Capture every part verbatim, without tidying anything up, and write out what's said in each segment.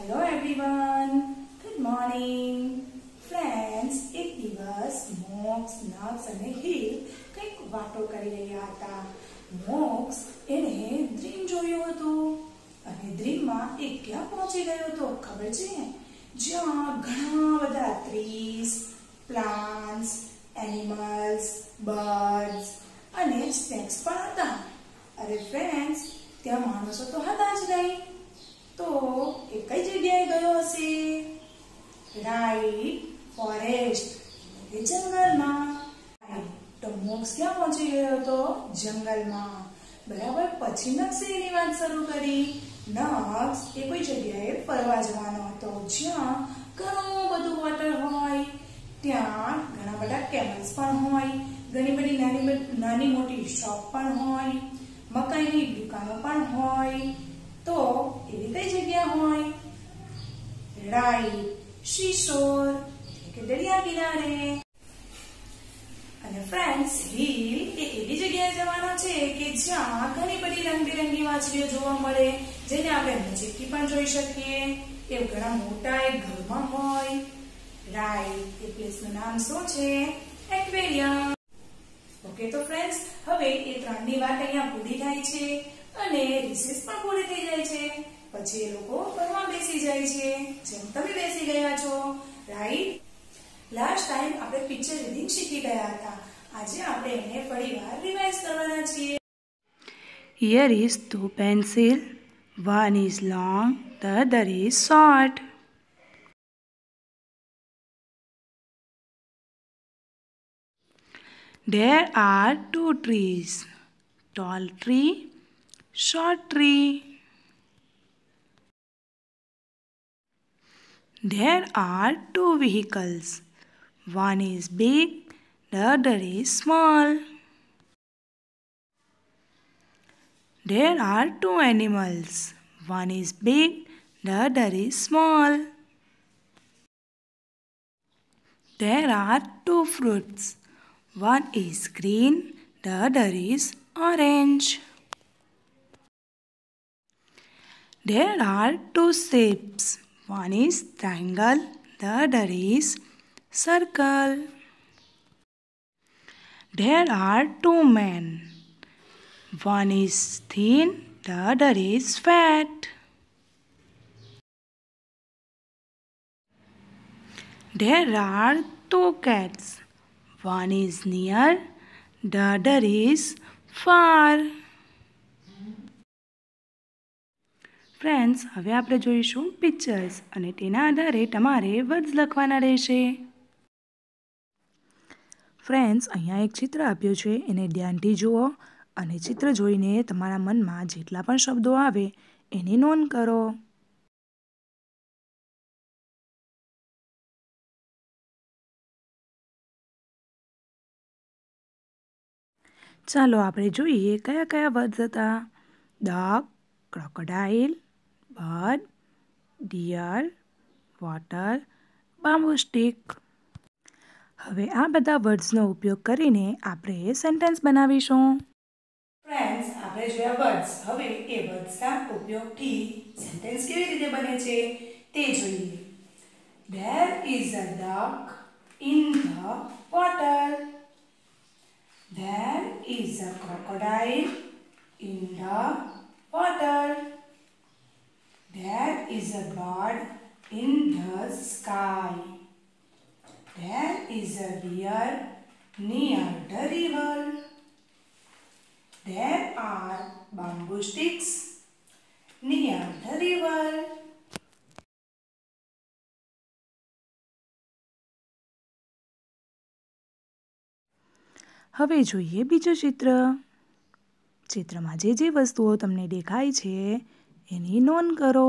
Hello everyone, good morning friends. એક દિવસ મોક્સ, નક્સ અને હિલ કંઈક વાતો કરી રહ્યા હતા. મોક્સ એને ડ્રીમ જોયું હતું અને ડ્રીમમાં એ ક્યાં પહોંચી ગયો હતો ખબર છે? જ્યાં ઘણા બધા ટ્રીઝ, પ્લાન્ટ્સ, એનિમલ્સ, બર્ડ્સ અને સ્નેક્સ પણ હતા. અરે ફ્રેન્ડ્સ, ત્યાં માણસો તો હતા જ નહીં. તો એ કઈ જગ્યાએ ગયો હશે? રાઈટ, ફોરેસ્ટ એટલે જંગલમાં. તો મોક્સ ક્યાં પહોંચી ગયો હતો? જંગલમાં. બરાબર. પછી નક્સે એની વાત શરૂ કરી. નક્સ એ કોઈ જગ્યાએ ફરવા જવાનો હતો જ્યાં ઘણું બધું વોટર હોય, ત્યાં ઘણા બધા કેમલ્સ પણ હોય, ઘણી બધી નાની નાની મોટી શોપ પણ હોય, મકાઈની દુકાનો પણ હોય. તો એવી કઈ જગ્યા હોય? રાઈટ, સીશોર એટલે કે દરિયા કિનારે. અને ફ્રેન્ડ્સ, હિલ એ એવી જગ્યાએ જવાનો છે કે જ્યાં ઘણી બધી રંગબેરંગી માછલીઓ જોવા મળે, જેને આપણે નજીકથી પણ જોઈ શકીએ. એ ઘણા મોટા એક ઘરમાં હોય. રાઈટ, એ પ્લેસનું નામ શું છે? એક્વેરિયમ. ઓકે, તો ફ્રેન્ડ્સ, હવે એ ત્રણની વાત અહીંયા પૂરી થાય છે અને રિસેસ પણ પૂરી થઈ જાય છે. પછી એ લોકો ભણવા બેસી જાય છે, જેમ તમે બેસી ગયા છો. રાઈટ. લાસ્ટ ટાઈમ આપણે પિક્ચર રીડિંગ શીખી ગયા હતા. આજે આપણે એને ફરીવાર રિવાઇઝ કરવાના છીએ. Here is two pencil. One is long, the other is short. There are two trees. Tall tree, short tree. There are two vehicles. One is big, the other is small. There are two animals. One is big, the other is small. There are two fruits. One is green, the other is orange. There are two shapes. One is triangle, the other is circle. There are two men. One is thin, the other is fat. There are two cats. One is near, the other is far. Friends, હવે આપણે જોઈશું pictures અને તેના આધારે તમારે words લખવાના રહેશે. Friends, અહીંયા એક ચિત્ર આપ્યું છે, એને ધ્યાનથી જુઓ અને ચિત્ર જોઈને તમારા મનમાં જેટલા પણ શબ્દો આવે એની નોંધ કરો. ચાલો આપણે જોઈએ કયા કયા વર્ડ્સ હતા. Dog, crocodile, bird, deer, water, bamboo stick. હવે આ બધા વર્ડ્સનો ઉપયોગ કરીને આપણે સેન્ટેન્સ બનાવીશું. ફ્રેન્ડ્સ, આપણે જોયા વર્ડ્સ. હવે એ વર્ડ્સના ઉપયોગથી સેન્ટેન્સ કેવી રીતે બને છે તે જોઈએ. There is a duck in the water. There is a crocodile in the water. There is a bird in the sky. There is a deer near the river. There are bamboo sticks near the river. હવે જોઈએ બીજું ચિત્ર. ચિત્રમાં જે જે વસ્તુઓ તમને દેખાય છે એની નોંધ કરો.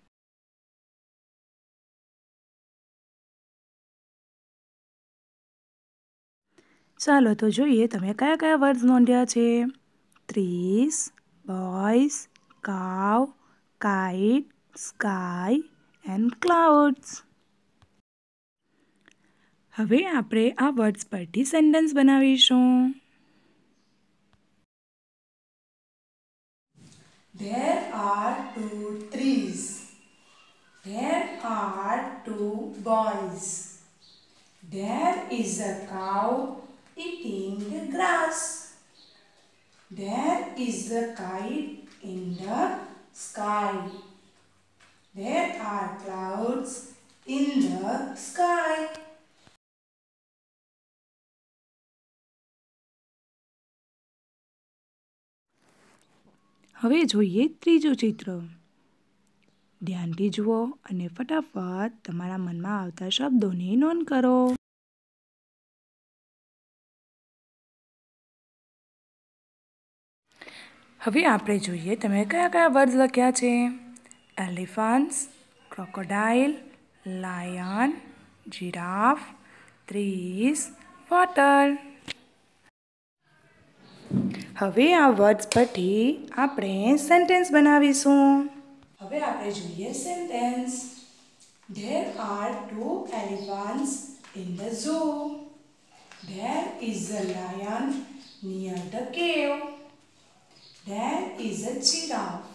ચાલો તો જોઈએ તમે કયા કયા વર્ડ્સ નોંધ્યા છે. Trees, boys, cow, kite, sky and clouds. હવે આપણે આ વર્ડ્સ પરથી સેન્ટેન્સ બનાવીશું. There are two trees. There two boys. There is a cow eating the grass. There is a kite in the sky. There are clouds in the sky. હવે જોઈએ ત્રીજું ચિત્ર. ધ્યાનથી જુઓ અને ફટાફટ તમારા મનમાં આવતા શબ્દોની નોંધ કરો. હવે આપણે જોઈએ તમે કયા કયા વર્ડ લખ્યા છે. Elephants, crocodile, lion, giraffe, trees, water. હવે આ વર્ડ્સ પરથી આપણે સેન્ટેન્સ બનાવીશું. હવે આપણે જોઈએ sentence. There are two elephants in the zoo. There is a lion near the cave. There is a giraffe.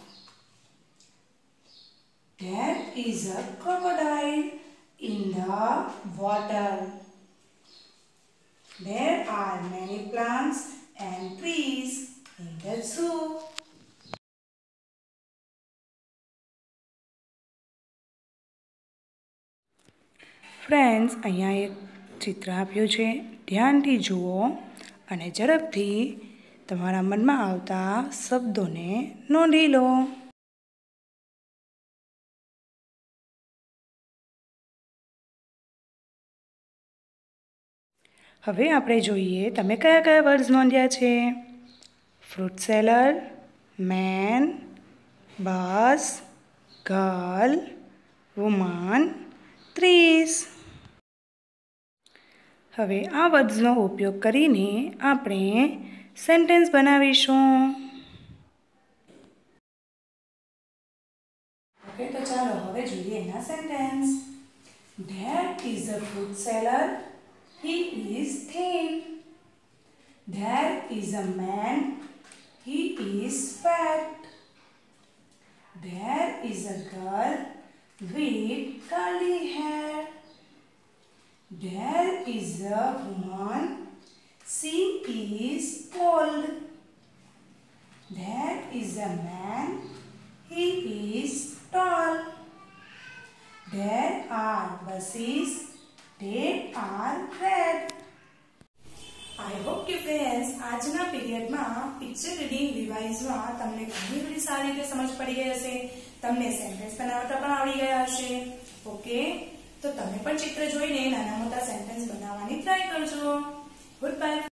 There is a crocodile in the water. There are many plants and trees in the zoo. Friends, અહીંયા એક ચિત્ર આપ્યું છે. ધ્યાનથી જુઓ અને ઝડપથી તમારા મનમાં આવતા શબ્દોને નોંધી લો. હવે આપણે જોઈએ તમે કયા કયા વર્ડ્સ નોંધ્યા છે. Fruit seller, man, bus, girl, woman, trees. હવે આ વર્ડ્સનો ઉપયોગ કરીને આપણે સેન્ટેન્સ બનાવીશું. ઓકે, તો ચાલો હવે જોઈએ એના sentence. There is a fruit seller. He is thin. There is a man. He is fat. There is a girl with curly hair. There is a woman. She is old. There is a man. He is tall. There are buses. They are red. I hope કે friends આજના પીરિયડમાં picture reading રિવાઇઝમાં તમને ઘણી બધી સારી રીતે સમજ પડી ગઈ હશે. તમને સેન્ટેન્સ બનાવતા પણ આવડી ગયા હશે. ઓકે, તો તમે પણ ચિત્ર જોઈને નાના મોટા સેન્ટેન્સ બનાવવાની ટ્રાય કરજો. Good by.